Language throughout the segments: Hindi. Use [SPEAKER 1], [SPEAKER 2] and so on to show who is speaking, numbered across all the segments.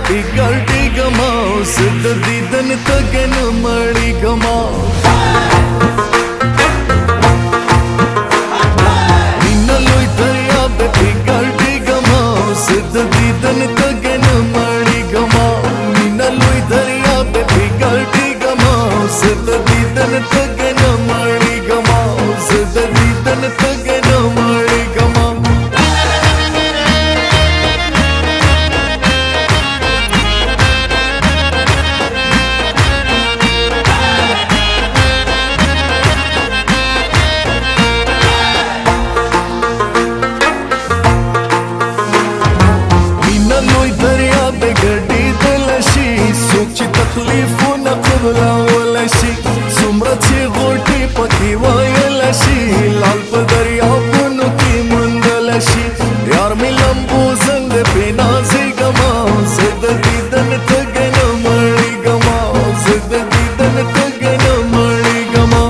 [SPEAKER 1] पिगाटी गमाओ सिद्ध दीदन तगन मड़ी गमाओ नीना लोई दरिया पे पिगाटी गमाओ सिद्ध दीदन तगन मड़ी गमाओ नीना लोई दरिया पे पिगाटी गमाओ सिद्ध दीदन तगन मड़ी गमाओ सिद्ध दीदन तगन मड़ी गमाओ تكليفو نقبله ولا شي سمرتي غوتي بكي ويلا شي العلب دريابونو كي مندلا شي يارمي لمبو زنگ بنازي غما زد ديدن تگن مړي غما زد ديدن تگن مړي غما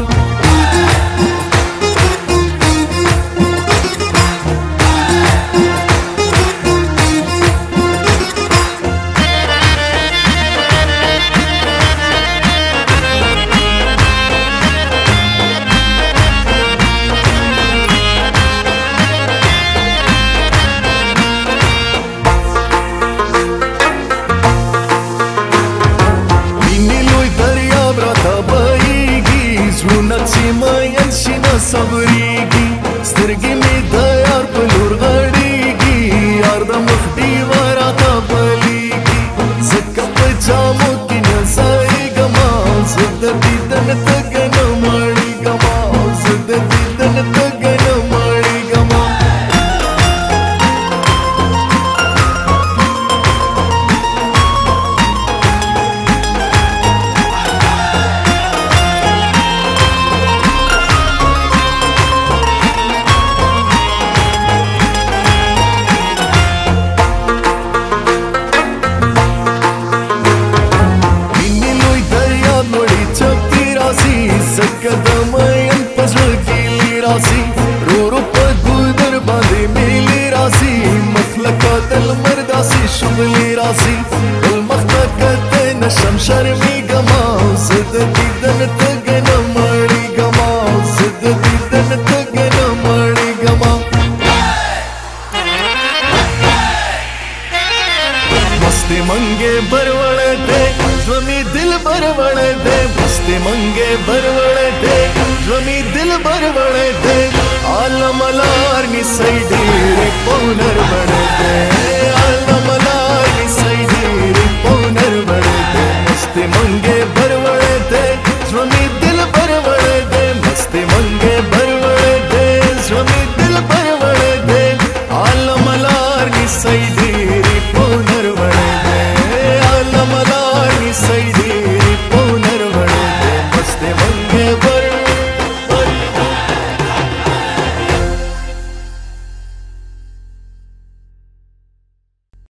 [SPEAKER 1] صبريږي سترګې مې د یار په لور غړېږي یار د مخ دیواره ته بلېږي ځکه په جامو کې نه ځایږمه زه د دیدن تګن مړېږمه زه د دیدن تګن مړېږمه قدمين پزړګي راسي رو په ګودر باندې ملي راسي مخلقات المرداسي شغلي راسي المخلقات نشم شرمي غما زد ديدن تگن مړي غما زد ديدن تگن مړي غما मस्ती मंगे बरवड़े दे ज़मी दिल बरवड़े दे मस्ती मंगे बरवड़े दे ज़मी दिल बरवड़े दे आलमलार नि सैडी रे पौनर बड़े दे आलमलार नि सैडी रे पौनर बड़े दे मस्ती मंगे बरवड़े दे ज़मी दिल बरवड़े दे मस्ती मंगे बरवड़े दे ज़मी दिल बरवड़े दे आलमलार नि सैडी रे पौनर बड़े दे आलमलार नि सैडी